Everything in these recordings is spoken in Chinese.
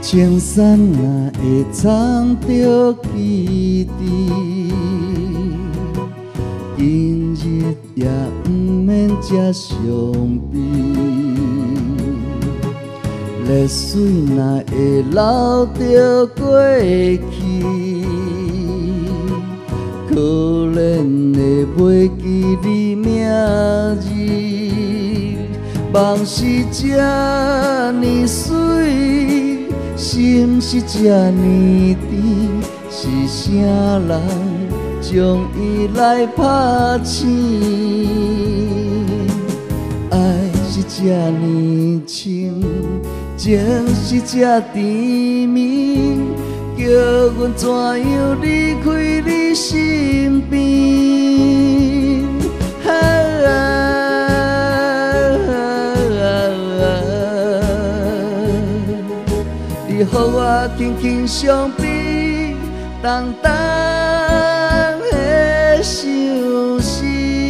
青山若会藏着记忆，今日也不免这伤悲。泪水若会流着过去，可怜的袂记你名字。梦是这呢水，心是这呢甜，是啥人将伊来拍醒？爱是这呢深，情是这甜蜜，叫阮怎样离开你身边？你予我轻轻伤悲，重重的相思。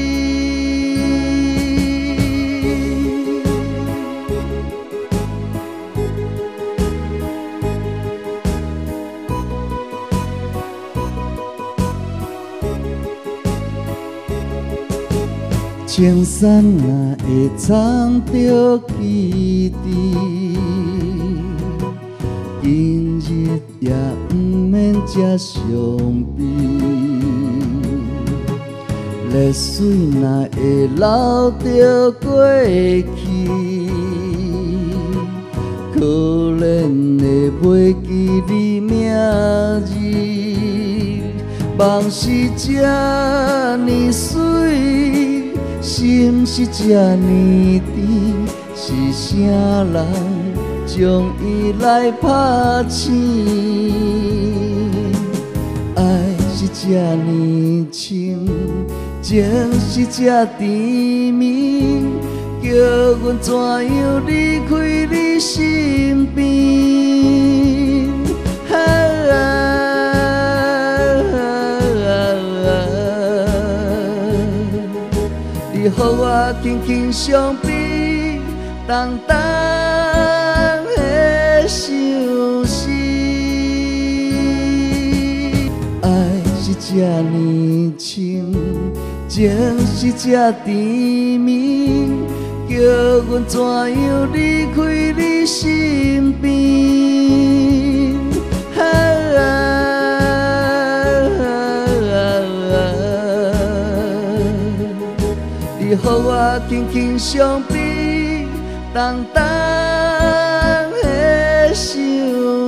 青山若会藏着记忆，今日也不免这伤悲。泪水若会流着过去，可怜的袂记你名字。梦是这呢水，心是这呢甜，是啥人将伊来拍醒？爱是这呢深，情是这甜蜜，叫阮怎样离开你身边？你予我轻轻伤悲，重重的相思。爱是这呢深，情是这甜蜜，叫阮怎样离开你身边？你予我轻轻伤悲，重重的相思。